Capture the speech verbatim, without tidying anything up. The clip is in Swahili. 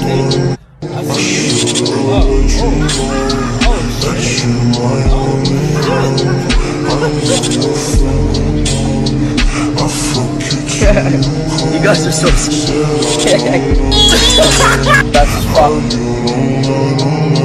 see. I see you. Oh, oh, oh, shit. You guys are so scared. That's fun.